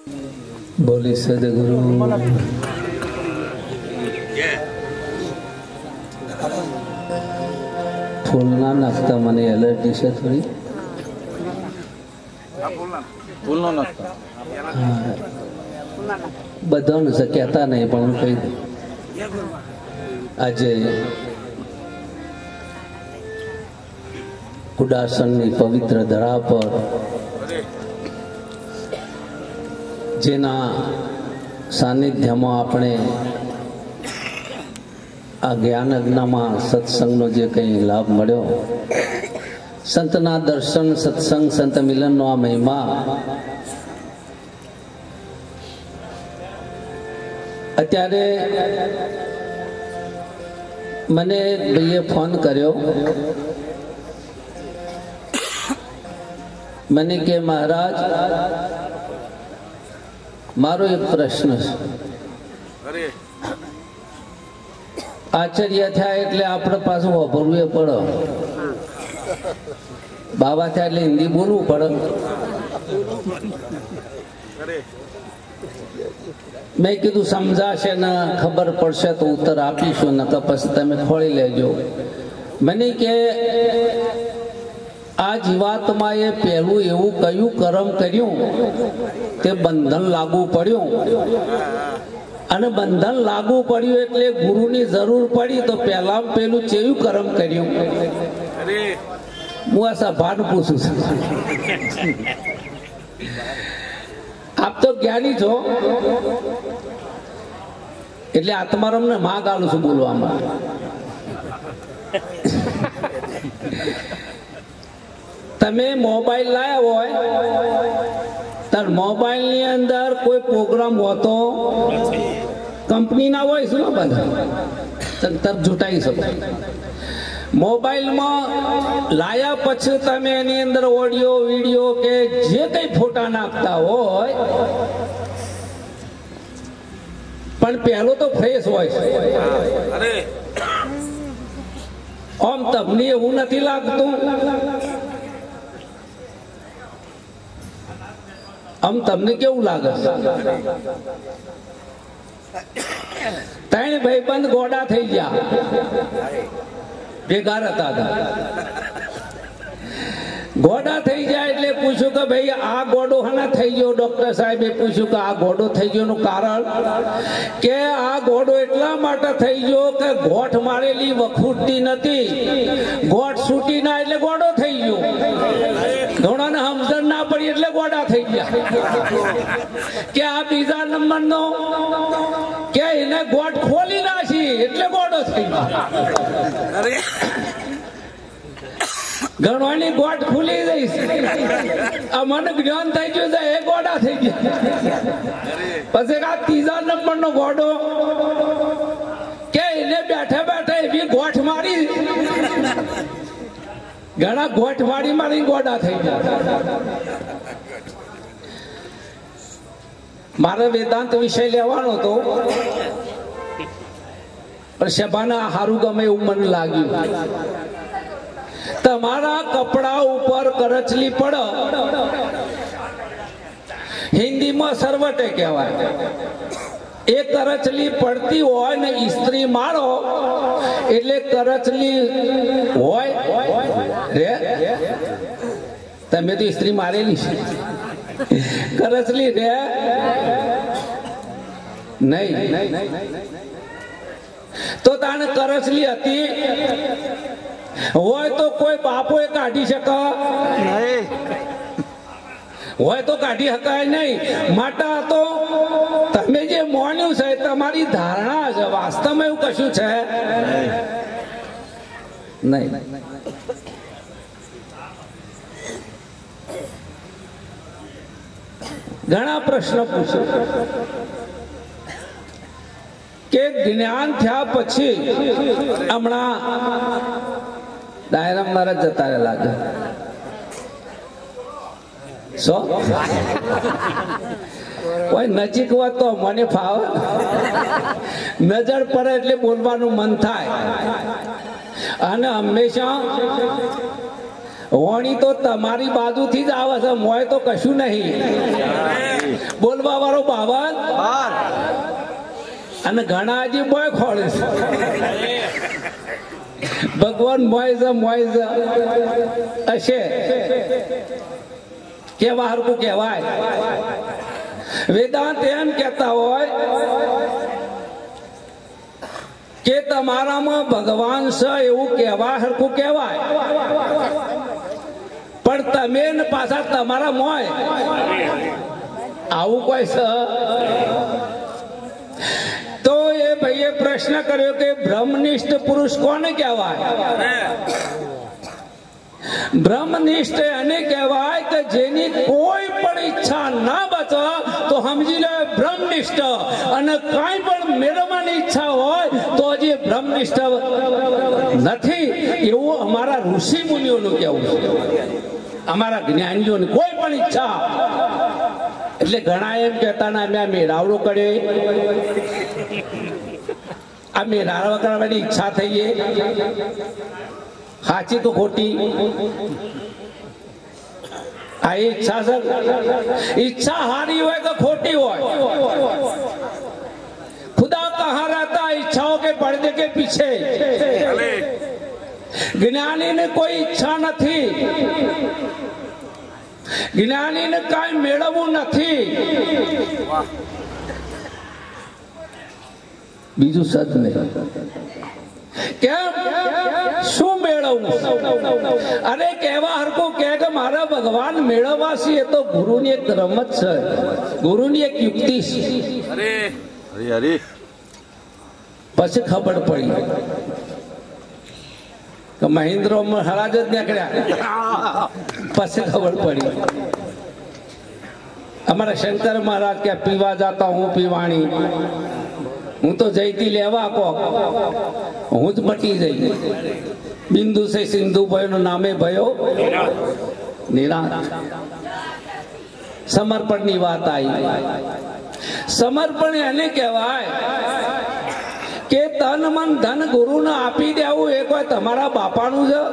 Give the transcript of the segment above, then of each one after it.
બોલી સદગુરુ ફૂલ ના નાખતા, મને એલર્જી છે થોડી. બધાને કહેતા નહીં પણ હું કહી દઉં. આજે કુડાસનની પવિત્ર ધરા પર જેના સાનિધ્યમાં આપણે આ જ્ઞાન અજ્ઞામાં સત્સંગનો જે કંઈ લાભ મળ્યો, સંતના દર્શન, સત્સંગ, સંત મિલનનો આ મહિમા, અત્યારે મને ભાઈએ ફોન કર્યો. મને કે મહારાજ, મારો એક પ્રશ્ન છે. આશ્ચર્ય થયા એટલે આપણે પાછું વાપરવું એ પડે. બાબા થયા એટલે હિન્દી બોલવું પડે. મેં કીધું સમજાશે ને ખબર પડશે તો ઉત્તર આપીશું, ને તો પછી તમે ખોળી લેજો. મને કે આ જીવાતમાં એ પહેલું એવું કયું કર્મ કર્યું તે બંધન લાગુ પડ્યું, અને બંધન લાગુ પડ્યું એટલે ગુરુની જરૂર પડી, તો પહેલા પેલું કેવું કર્મ કર્યું? હું આ સભાન પૂછું છું. આપ તો જ્ઞાની છો એટલે આત્મારામ ને માં ગાલું છું બોલવામાં. તમે મોબાઈલ લાયા હોય તાર મોબાઈલ ની અંદર કોઈ પ્રોગ્રામ હોતો કંપની ના હોય શું બધા તરત જૂટાઈ શકો. મોબાઈલમાં લાયા પછી તમે એની અંદર ઓડિયો, વિડીયો કે જે કઈ ફોટા નાખતા હોય, પણ પહેલો તો ફ્રેશ હોય છે. આમ તમને એવું નથી લાગતું? આમ તમને કેવું લાગે? ત્રણ ભાઈબંધ ગોડા થઈ ગયા, ભેગા હતા. ગોડા થઈ જાય એટલે પૂછ્યું કે ભાઈ આ ગોડો હના થઈ ગયો? ડોક્ટર સાહેબે પૂછ્યું કે આ ગોડો થઈ ગયો નું કારણ કે આ ગોડો એટલા માટે થઈ ગયો કે ગોઠ મારેલી વખૂટતી નથી, ગોઠ છૂટી ના એટલે ગોડો થઈ ગયો. ઘોડાને સમજણ ના પડી એટલે ગોડા થઈ ગયા. કે આ બીજા નંબર નો કે એને ગોઠ ખોલી નાખી એટલે ગોડો થઈ ગયો. ગણવાની ગોઠ ખુલી જઈશ, આ મને જ્ઞાન થઈ ગયું છે, એ ગોડા થઈ ગયા. પછી આ ત્રીજા નંબર નો ગોડો કે એને બેઠા બેઠા એવી ગોઠ મારી, ઘણા ગોઠ મારી ગોડા થઈ ગયા. મારે વેદાંત વિષય લેવાનો હતો પણ સભાના હારું ગમે એવું મને લાગ્યું. તમારા કપડા ઉપર કરચલી પડે, હિન્દીમાં સરવટે કહેવાય. એ કરચલી પડતી હોય ને ઇસ્ત્રી મારો એટલે કરચલી હોય રે. તમે તો ઇસ્ત્રી મારેલી છે, કરચલી રે નહીં. તો તાને કરચલી હતી હોય તો કોઈ બાપો એ કાઢી શકે હોય તો કાઢી શકાય નહીં. માટે તો તમે જે માન્યું છે તમારી ધારણા છે, વાસ્તવમાં એવું કશું છે નહીં. ઘણા પ્રશ્ન પૂછો કે જ્ઞાન થયા પછી હમણાં દાયરા મારા જતા લાગે કોઈ નજીક હોત તો મને ફાવે, નજર પડે એટલે બોલવાનું મન થાય. અને હંમેશા વણી તો તમારી બાજુથી જ આવે છે, મોય તો કશું નહીં. બોલવા વાળો બાવન અને ઘણા હજી મોય ખોળે છે. ભગવાન મોય હશે કેવા હરકું કહેવાય. વેદાંત એમ કહેતા હોય કે તમારામાં ભગવાન છે એવું કહેવા હરકું કહેવાય, પણ તમે ને પાછા તમારા મોય આવું કોઈ છે. તો એ ભાઈએ પ્રશ્ન કર્યો કે બ્રહ્મનિષ્ઠ પુરુષ કોને કહેવાય? બ્રહ્મનિષ્ઠ એને કહેવાય કે જેની કોઈ પણ ઈચ્છા ના બચે તો સમજી લે બ્રહ્મનિષ્ઠ, અને કઈ પણ મેળવવાની ઈચ્છા હોય તો હજી બ્રહ્મનિષ્ઠ નથી, એવું અમારા ઋષિ મુનિઓનું કહેવું છે. અમારા જ્ઞાનીઓની કોઈ પણ ઈચ્છા, એટલે ઘણા એમ કહેતા ના મેં મેળાવડો કર્યો, આ મેળાવડા કરવાની ઈચ્છા થઈ, સાચી તો ખોટી? આ ઈચ્છા છે, ઈચ્છા હારી હોય કે ખોટી હોય? खुदा कहाँ रहता है इच्छाओं के पर्दे के पीछे? ज्ञानी ने कोई ઈચ્છા નથી, જ્ઞાની ને કઈ મેળવવું નથી. બીજું સદ નહીં. કેમ? શું મેળવવું? અરે કહેવા હરકો કે મારા ભગવાન મેળવવા છે, એ તો ગુરુની એક રમત છે, ગુરુની એક યુક્તિ છે. પછી ખબર પડી કે મહેન્દ્ર હરાજ જ નીકળ્યા. પછી ખબર પડી અમારા શંકર મહારાજ કે પીવા જાતા હું પીવાણી, હું તો જઈતી લેવા કોક, હું જ મટી જઈ. બિંદુ સે સિંધુ ભયો નો નામે ભયો નિરાંત. સમર્પણની વાત આવી. સમર્પણ એને કહેવાય કે તન મન ધન ગુરુને આપી દેવું. એ કોઈ તમારા બાપાનું છે?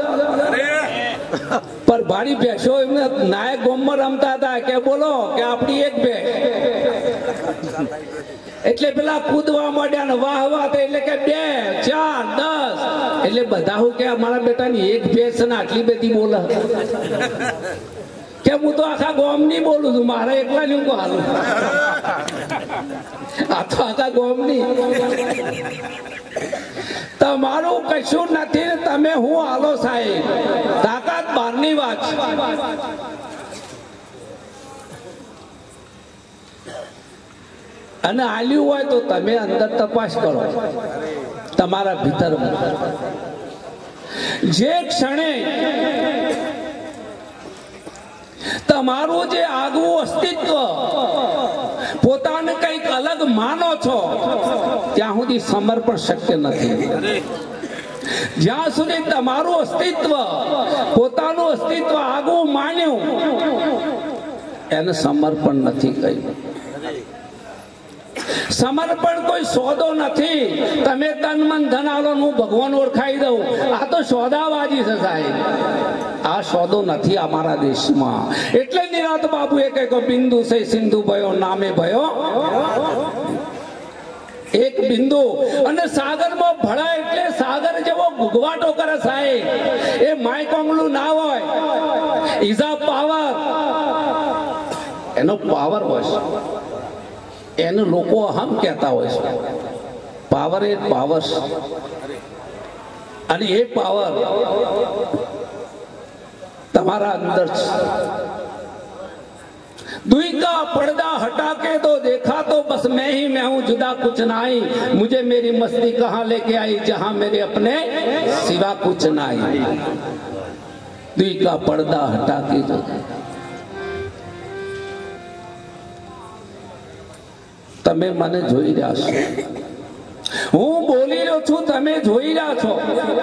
પર ભારી ભેંસો એમને નાયક ગોમમાં રમતા હતા કે બોલો કે આપણી એક ભેંસ, એટલે પેલા કૂદવા માંડ્યા ને વાહ વાહ, એટલે કે 2 4 10, એટલે બધા હું કે અમારા બેટાની એક ભેંસ ને આટલી બધી બોલે કે હું તો આખા ગોમ ની બોલું છું, મારે એકલા ની હું હાલું. આ તો આખા ગોમ ની. તમારું કશું નથી, તમે હું હાલો સાહેબ, તાકાત બહારની વાત. અને આલ્યું હોય તો તમે અંદર તપાસ કરો તમારા ભીતરમાં. જે ક્ષણે તમારું જે આગવું અસ્તિત્વ પોતાને કંઈક અલગ માનો છો, ત્યાં સુધી સમર્પણ શક્ય નથી. જ્યાં સુધી તમારું અસ્તિત્વ પોતાનું અસ્તિત્વ આગવું માન્યું, એને સમર્પણ નથી કહ્યું. સમર્પણ કોઈ સોદો નથી. તમે તન મન ધન આલો હું ભગવાન ઓળખાઈ દઉં, આ તો સોદાબાજી છે સાહેબ. આ સોદો નથી અમારા દેશમાં. એટલે નિરાંત બાબુ એ કહ્યું બિંદુ સે સિંધુ ભયો નામે ભયો. એક બિંદુ અને સાગરમાં ભળાય એટલે સાગર જેવો ગુગવાટો કરે સાહેબ. એ માય કોંગલું ના હોય, ઇઝા પાવર, એનો પાવર હોય. એને લોકો અહમ કહેતા હોય છે. પાવર એ પાવર, અને એ પાવર તમારા અંદર છે. दुई का पर्दा हटा के तो देखा तो बस मैं ही मैं हूं, जुदा कुछ नहीं. मुझे मेरी मस्ती कहां लेके आई, जहां मेरे अपने सिवा कुछ नहीं. दुई का पर्दा हटा के तो તમે મને જોઈ રહ્યા છો, હું બોલી રહ્યો છું, તમે જોઈ રહ્યા છો.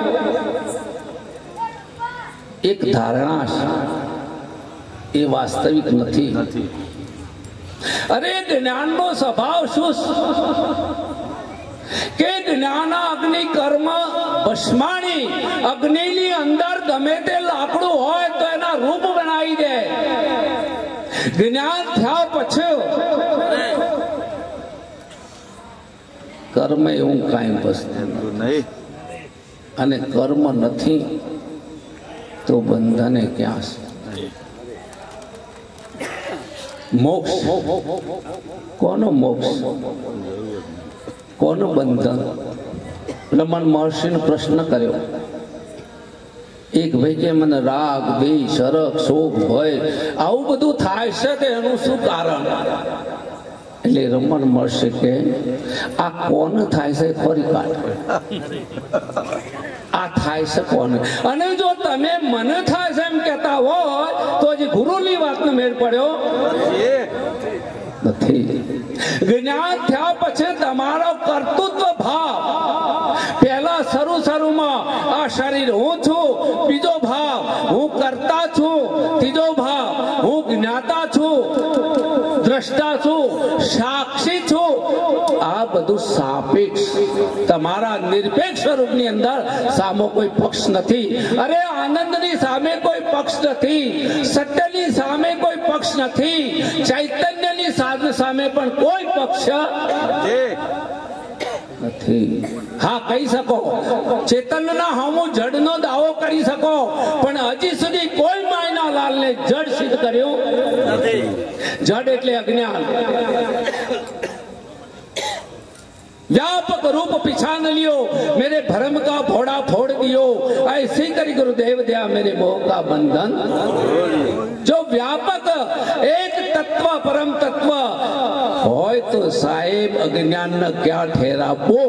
એક ધારણા છે, એ વાસ્તવિક નથી. અરે જ્ઞાનનો સ્વભાવ શું? કે જ્ઞાન અગ્નિ કર્મ ભસ્માણી અગ્નિની અંદર ગમે તે લાકડું હોય તો એના રૂપ બનાવી દે. જ્ઞાન થયા પછી કર્મ એવું કાંઈ વસ્તુ નહીં, અને કર્મ નથી તો બંધને ક્યાં છે? મોક્ષ કોનો મોક્ષ, કોનો બંધન? રમણ મહર્ષિનો પ્રશ્ન કર્યો. એક ભાઈ કે મને રાગ દ્વેષ શરક શોક ભય આવું બધું થાય છે તો એનું શું કારણ? એટલે રમણ મહર્ષિ કે આ કોને થાય છે ફરી કાઢ, આ થાય છે કોને? અને જો તમે મને થાય છે એમ કહેતા હોય તો હજી ગુરુની વાતનો મેળ પડ્યો નથી. જ્ઞાન થયા પછી તમારો કર્તૃત્વ ભાવ, પહેલા શરૂમાં આ શરીર હું છું, બીજો ભાવ હું કરતા છું, ત્રીજો ભાવ હું જ્ઞાતા છું, દ્રષ્ટા છું, સાક્ષી છું. આ બધું સાપેક્ષ, તમારા નિરપેક્ષ સ્વરૂપની અંદર સામો કોઈ પક્ષ નથી. અરે આનંદની સામે કોઈ પક્ષ નથી, સત્યની સામે કોઈ પક્ષ નથી, ચૈતન્યની સામે પણ કોઈ પક્ષ નથી. હા, કહી શકો ચેતનના હામું જડનો દાવો કરી શકો, પણ હજી સુધી કોઈ માયના લાલને જડ સિદ્ધ કર્યું નથી. જડ એટલે અજ્ઞાન. व्यापक रूप पिछान लियो, मेरे भरम का फोड़ा फोड़ दियो, ऐसे करी गुरुदेव दया मेरे मोह का बंधन. जो व्यापक एक तत्व परम तत्व होय तो साहेब अज्ञान न क्या ठहरावो,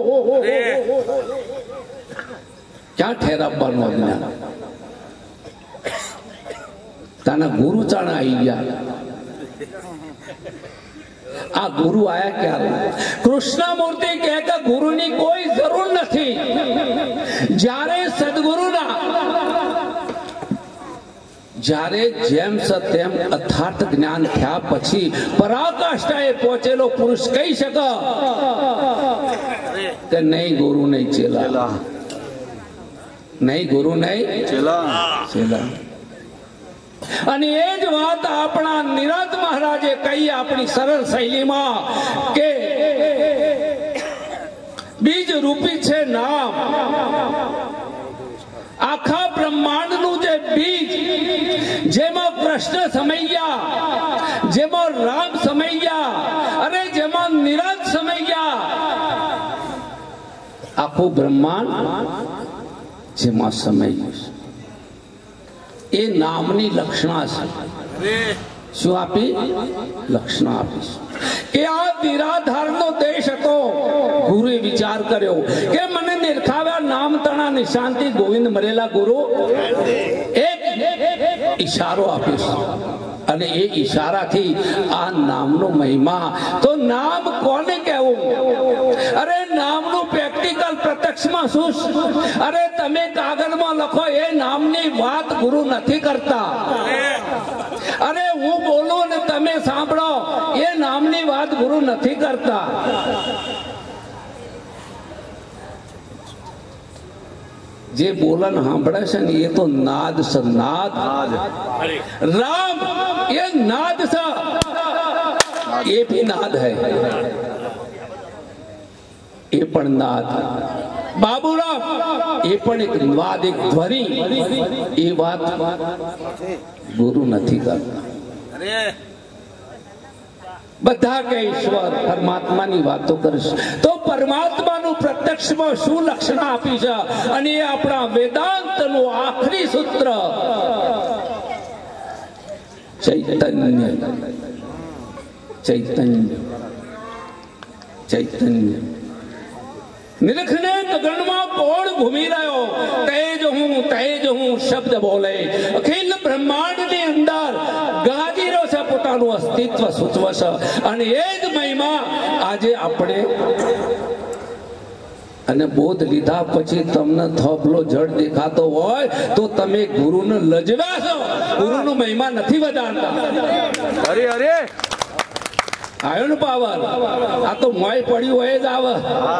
क्या ठहरावવાનું अज्ञान? તાના ગુરુ ચાણા આવી ગયા. આ ગુરુ આયા ક્યારે? કૃષ્ણમૂર્તિ કહે કે ગુરુની કોઈ જરૂર નથી. જ્યારે સદગુરુના જ્યારે જેમ તેમ અર્થાત જ્ઞાન થયા પછી પરાકાષ્ઠાએ પહોંચેલો પુરુષ કહી શકે કે નહીં ગુરુ નહીં ચેલા, નહીં ગુરુ નહીં ચેલા. અને એ જ વાત આપણા નિરાંત મહારાજે કહી આપણી સરળ શૈલીમાં કે બીજ રૂપી છે નામ. આખા બ્રહ્માંડનું જે બીજ, જેમાં કૃષ્ણ સમૈયા, જેમાં રામ સમૈયા, અને જેમાં નિરાંત સમૈયા, આખું બ્રહ્માંડ જેમાં સમૈયું છે એ નામની લક્ષણા છે. શું આપી? લક્ષણા આપી કે આ નિરાધારનો દેશ હતો. ગુરુએ વિચાર કર્યો કે મને નિરખાવ્યા નામ તણા નિશાંતિ ગોવિંદ મરેલા ગુરુ એક ઈશારો આપ્યો, અને એ ઈશારાથી આ નામનો મહિમા. તો નામ કોને કહેવું? અરે નામનું પ્રેક્ટિકલ પ્રત્યક્ષમાં શું? અરે તમે કાગળમાં લખો એ નામની વાત ગુરુ નથી કરતા. અરે હું બોલું ને તમે સાંભળો એ નામની વાત ગુરુ નથી કરતા. જે બોલન સાંભળે છે ને એ તો નાદ છે. નાદ રામ એ નાદ છે, એ भी नाद है, એ પણ નાદ. બાબુરામ એ પણ એક નાદ, એક ધ્વનિ. એ વાત ગુરુ નથી કરતા. બધા કે ઈશ્વર પરમાત્માની વાતો કરશે તો પરમાત્માનું પ્રત્યક્ષમાં શું લક્ષણ આપી છે? અને એ આપણા વેદાંતનું આખરી સૂત્ર ચૈતન્ય. ચૈતન્ય ચૈતન્ય નિરખને ગગનમાં કોણ ઘૂમી રહ્યો? તેજ હું શબ્દ બોલે. અખિલ બ્રહ્માંડની અંદર ગાજીરો છે, પોતાનું અસ્તિત્વ સૂચવે છે. અને એ જ મહિમા આજે આપણે અને બોધ લીધા પછી તમને થોભલો જડ દેખાતો હોય તો તમે ગુરુને લજવા છો, ગુરુનો મહિમા નથી વધારતા. અરે અરે આવ્યો ને પાવર. આ તો મોય પડ્યું હોય જ આવે.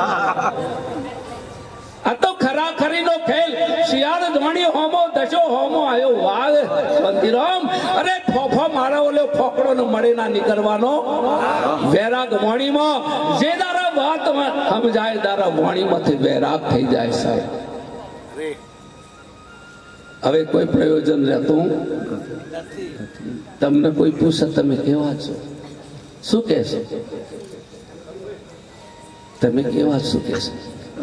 આ તો ખરાખરી નો ખેલ. શિયાળ ધોણી હોમો દશો હોમો આવ્યો વાઘ બંધીરામ. અરે ફોફો મારા ઓલો ફોકડો ને મળે ના નીકળવાનો. વૈરાગ વાણીમાં જે દારા વાત સમજાય દારા વાણીમાંથી વૈરાગ થઈ જાય સાહેબ. હવે કોઈ પ્રયોજન રહેતું તમને કોઈ પૂછે તમે કેવા છો, શું કહેશો? તમે કેવા શું કહેશો?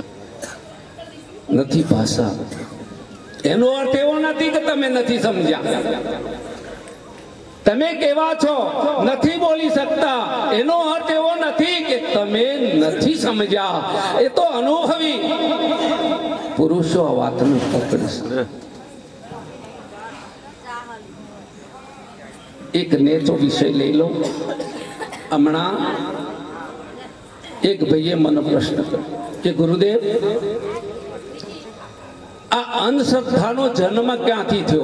નથી ભાષા. એનો અર્થ એવો નથી કે તમે નથી સમજ્યા. તમે કેવા છો નથી બોલી શકતા એનો અર્થ એવો નથી કે તમે નથી સમજ્યા. એ તો અનુભવી પુરુષો આ વાતને પકડશે. એક નેચો વિષય લઈ લો. હમણાં એક ભાઈએ મને પ્રશ્ન કર્યો કે ગુરુદેવ આ અંધશ્રદ્ધાનો જન્મ ક્યાંથી થયો?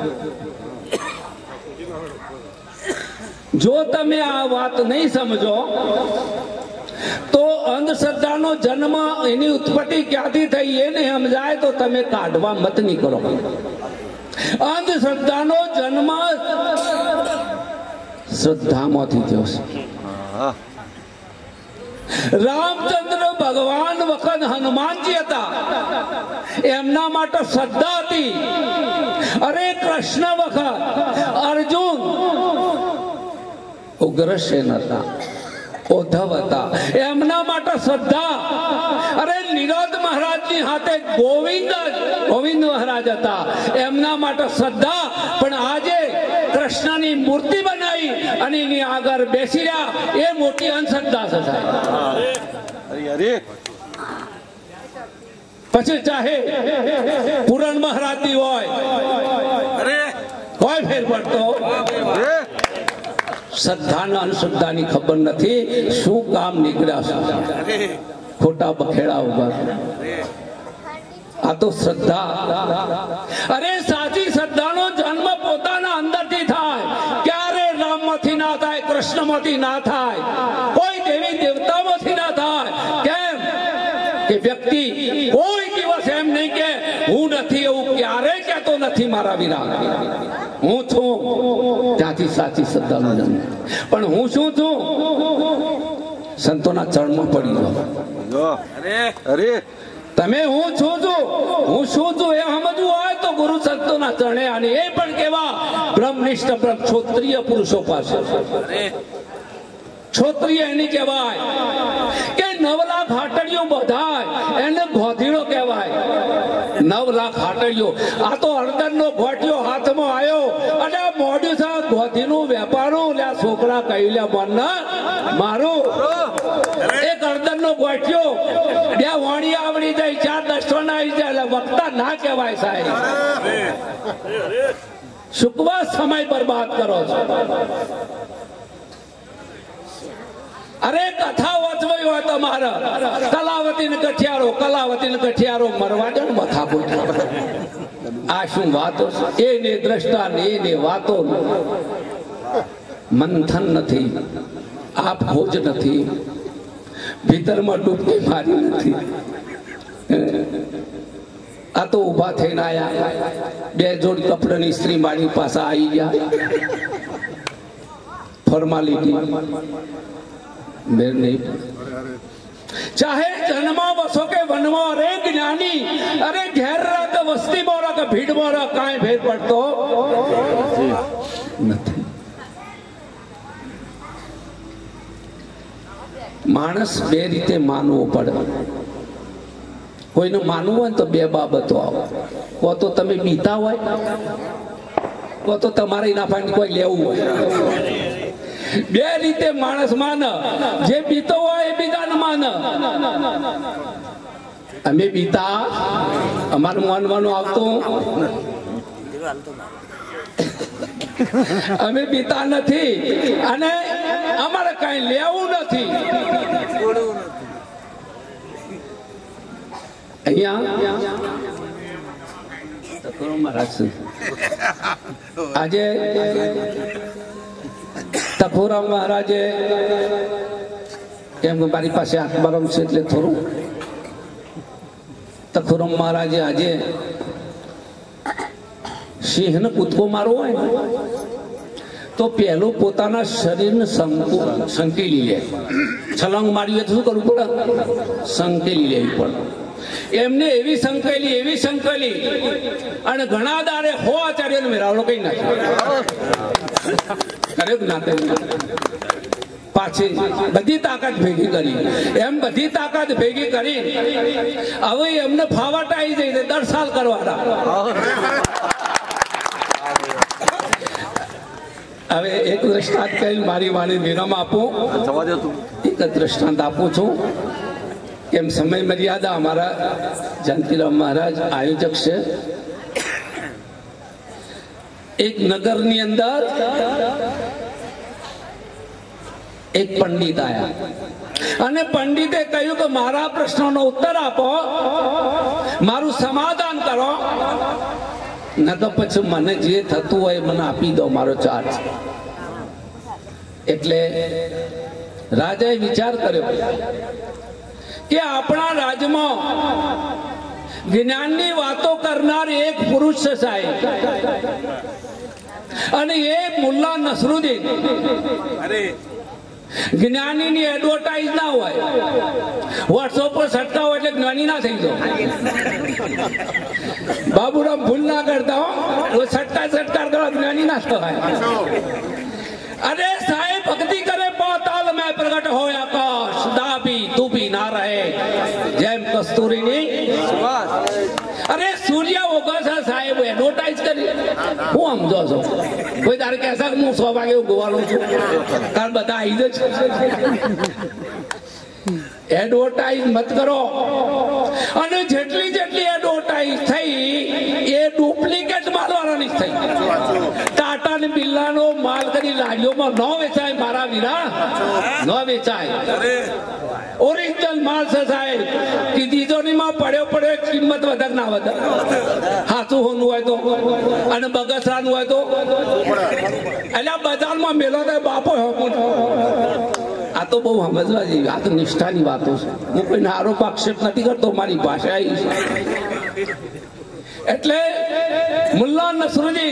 જો તમે આ વાત નહીં સમજો તો અંધશ્રદ્ધાનો જન્મ એની ઉત્પત્તિ ક્યાંથી થઈ એ નહીં સમજાય તો તમે કાઢવા મત નહીં કરો. અંધશ્રદ્ધાનો જન્મ શ્રદ્ધામાંથી થયો છે. રામચંદ્ર ભગવાન વખત હનુમાનજી હતા એમના માટે શ્રદ્ધા હતી. અરે કૃષ્ણ વખત અર્જુન ઉગ્રસેન હતા, ઉદ્ધવ હતા એમના માટે શ્રદ્ધા. અરે નિરોધ મહારાજની હાથે ગોવિંદ મહારાજ હતા એમના માટે શ્રદ્ધા. પણ આજે કૃષ્ણની મૂર્તિ બનાવી અને એની આગળ બેસી રહ્યા એ મોટી અંધશ્રદ્ધા છે સાહેબ. પછી ચાહે પુરાણ મહારાજની હોય ફેર પડતો. શ્રદ્ધાના અંધશ્રદ્ધાની ખબર નથી શું કામ નીકળ્યા છે. ખોટા બખેડા ઉભા. આ તો શ્રદ્ધા. અરે સાચી શ્રદ્ધાનો જન્મ પોતાના અંદરથી થાય. ક્યારે રામમાંથી ના થાય, કૃષ્ણમાંથી ના થાય, કોઈ દેવી દેવતામાંથી ના થાય. કેમ કે વ્યક્તિ કોઈ દિવસ એમ નહીં કે હું નથી એવું ક્યારેય કહેતો નથી મારા વિરા. હું છું ત્યાંથી સાચી શ્રદ્ધાનો જન્મ. પણ હું શું છું? સંતોના ચરણમાં પડી જાઓ. તમે હું છું એ સમજવું હોય તો ગુરુ સંતોના ચરણે. અને એ પણ કેવા બ્રહ્મનિષ્ઠ ક્ષોત્રિય પુરુષો પાસે. ક્ષોત્રિય એની કહેવાય કે 9 લાખ હાટડીઓ બધાય એને ગોધીડો કહેવાય. 9 લાખ હાટડીઓ. આ તો હળદરનો ગોઠિયો હાથમાં આવ્યો અને મોડ્યું છે ગોધીનું વેપારું. લે છોકરા કહી લે મન મારું એક હળદરનો ગોઠિયો 2 વાણી આવડી જાય 4 દસ્તોના આવી જાય વક્તા ના કહેવાય સાહેબ. શુકવા સમય બરબાદ કરો છો. અરે કથા વાંચવી હોય તમારે કલાવતી ને કઠિયારો મરવા દો ને મથા બોલ. આ શું વાતો? એને દ્રષ્ટા ને એને વાતો મંથન નથી, આપ ભોજ નથી, ભીતરમાં ડૂબકી મારી નથી. આ તો ઉભા થઈને આયા 2 જોડ કપડાની સ્ત્રી મારી પાસે આવી ગયા. ફોર્માલિટી મેર નહીં. ચાહે જન્મમાં વસો કે વનમાં રે જ્ઞાની. અરે ઘેર રહે કે વસ્તીમાં રહે કે ભીડમાં રહે કાંઈ ફેર પડતો નથી. માણસ 2 રીતે માનવો પડે. કોઈને માનવું હોય તો 2 બાબતો આવે. કો તો તમે બીતા હોય, કો તો તમારે ના પાણી કોઈ લેવું હોય. 2 રીતે માણસ માને. જે બીતો હોય એ બીજાને માને. અમે બીતા અમારું માનવાનું આવતું. અમે બીતા નથી અને અમારે કઈ લેવું નથી. અહીંયા આજે તપોરામ મહારાજે કેમ કે મારી પાસે આત્મારામ છે એટલે થોડું તપોરામ મહારાજે આજે સિંહને કૂદકો મારવો હોય ને તો પહેલું પોતાના શરીરને સંકેલી લે. છલાંગ મારી તો શું કરવું પડે? સંકેલી લેવી પડે. એમને એવી સંકેલી અને ઘણા દારે હો આચાર્ય મેળાવડો કઈ નાખ્યો. પાછી બધી તાકાત ભેગી કરી. એમ બધી તાકાત ભેગી કરી હવે એમને ફાવટ આવી જઈ 10 સાલ કરવાના. હવે એક દ્રષ્ટાંત કહી મારી વાણી વિરામ આપું. એક દ્રષ્ટાંત આપું છું. કેમ સમય મર્યાદા અમારા જાનકીરામ મહારાજ આયોજક છે. એક નગરની અંદર એક પંડિત આયા અને પંડિતે કહ્યું કે મારા પ્રશ્નોનો ઉત્તર આપો, મારું સમાધાન કરો, ન તો પછી મને જે થતું હોય મને આપી દો મારો ચાર્જ. એટલે રાજાએ વિચાર કર્યો કે આપણા રાજ્યમાં જ્ઞાનની વાતો કરનાર એક પુરુષ છે સાહેબ, અને એ મુલ્લા નસરુદ્દીન. જ્ઞાનીની એડવર્ટાઇઝ ના હોય, વોટ્સઅપ પર છટકા હોય એટલે જ્ઞાની ના થઈ જાય. બાબુરામ ભૂલ ના કરતા હો, છટકાર કરો જ્ઞાની ના થાય. અરે સાહેબ ભક્તિ કરે પાતાલ મેં પ્રગટ હોય આકાશ, દાબી તુબી ના રહે જેમ કસ્તુરીની. અરે સૂર્ય ઓગસ સાહેબ એડવર્ટાઇઝ કરી. હું સમજો છો કોઈ તારે કહેશે હું 100 વાગે ઉગવાનો છું, કારણ બધા આવી જ છે. એડવર્ટાઇઝ મત કરો. અને જેટલી એડવર્ટાઇઝ થઈ એ ડુપ્લિકેટ માલવાળાની થઈ. ટાટા ને બિરલાનો માલ કરી લારીઓમાં ન વેચાય મારા વીરા, ન વેચાય. ઓરિજિનલ માલ છે સાહેબ. તિજોરીમાં પડ્યો કિંમત વધારે ના વધારે. હાથું હોનું હોય તો અને બગસરાનું હોય તો એટલે બજારમાં મેલો તો બાપો. આ તો બહુ સમજવા જેવી, આ તો નિષ્ઠાની વાતો છે. હું કોઈને આરોપ આક્ષેપ નથી કરતો, મારી ભાષા આવી છે. એટલે મુલ્લા નસરુદ્દીન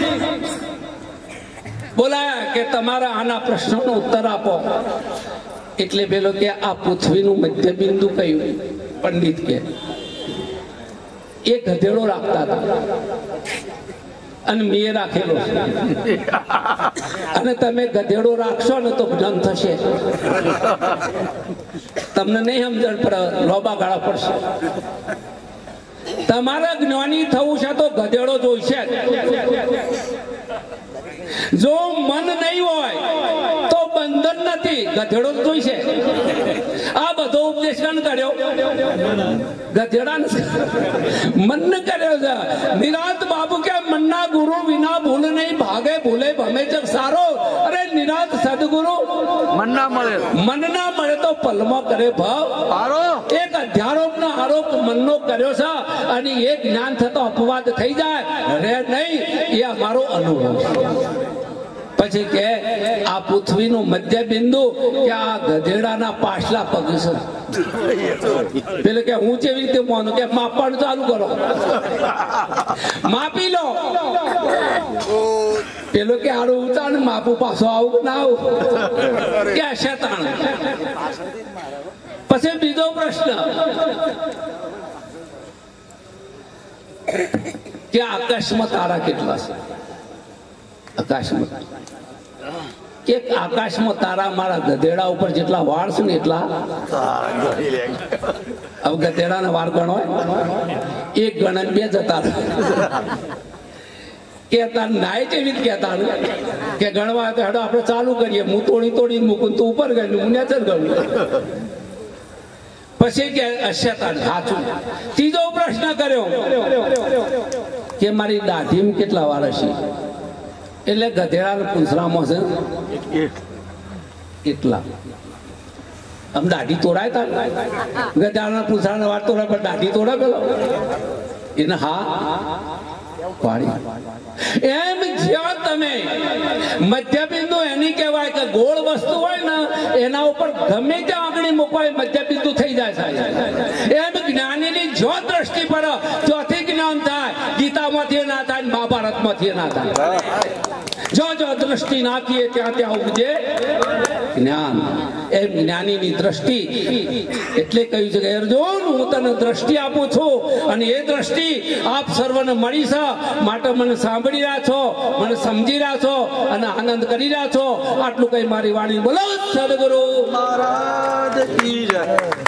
બોલાયા કે તમારા આના પ્રશ્નોનો ઉત્તર આપો. એટલે પેલો કે આ પૃથ્વીનું મધ્ય બિંદુ કયું? પંડિત કે એ ગધેડો રાખતા હતા અને મેં રાખેલો છે. અને તમે ગધેડો રાખશો ને તો જ્ઞાન થશે. તમને નહીં સમજણ પડે, લોબા ગાળા પડશે. તમારે જ્ઞાની થવું છે તો ગધેડો જોઈશે. જો મન નહીં હોય તો બંધન નથી, ગધેડો જોઈશે. આ બધો ઉપદેશ કોણ કર્યો? ગધેડા મન કર્યો છે. નિરાંત બાબુ કે મનના ગુરુ વિના ભૂલ નહીં, ભાગે ભૂલે ભમે જગ સારો. અરે નિરાંત સદગુરુ મન ના મળે તો પલમાં કરે ભાવ. એક અધ્યારોપ નો આરોપ મનનો કર્યો છે અને એ જ્ઞાન થતો અપવાદ થઈ જાય રે નહીં, એ અમારો અનુભવ. પછી કે આ પૃથ્વીનું મધ્ય બિંદુ કે આ ગધેડાના પાછલા પગ છે. પેલે કે હું કેવી રીતે માનું? કે માપવાનું ચાલુ કરો, માપી લો. પેલો કે આડું ઊંચા ને માપું, પાછો આવું ના આવું કે શેતાણ. પછી બીજો પ્રશ્ન કે આકાશમાં તારા કેટલા છે? આકાશમાં કે આકાશમાં તારા મારા ગધેડા ઉપર જેટલા વાળ છે ને એટલા. હવે ગધેડાના વાળ ગણો, એક ગણ 2 જતા કેતા નાય જેવી જ કેતા કે ગણવા તો હેડો આપણે ચાલુ કરીએ. હું તોડી મૂકું, તું ઉપર ગયું, હું નેચર ગયું. પછી કે અશ્યતા સાચું. ત્રીજો પ્રશ્ન કર્યો કે મારી દાઢીમાં કેટલા વાળ હશે? એટલે ગધેડા પૂંછડામાં છે એટલા. આમ દાઢી તોડાય તા ગધેડાના પૂંછડાના વાળ તોડાય, પણ દાઢી તોડાય પેલો એને. હા પાડી એમ જ્યાં તમે મધ્યબિંદુ એની કહેવાય કે ગોળ વસ્તુ હોય ને એના ઉપર ગમે ત્યાં આંગળી મૂકવાય મધ્યબિંદુ થઈ જાય સાહેબ એમ જ્ઞાનીની જો દ્રષ્ટિ પર ચોથી જ્ઞાન થાય ગીતામાંથી ના થાય મહાભારતમાંથી ના થાય જો જો દ્રષ્ટિ નાખીએ ત્યાં ત્યાં ઉપજે જ્ઞાન એમ જ્ઞાનીની દ્રષ્ટિ એટલે કહ્યું છે કે અર્જુન હું તને દ્રષ્ટિ આપું છું અને એ દ્રષ્ટિ આપ સર્વને મળી છે માટે મને સાંભળી રહ્યા છો મને સમજી રહ્યા છો અને આનંદ કરી રહ્યા છો આટલું કઈ મારી વાણી બોલો સદગુરુ મહારાજ કી જય।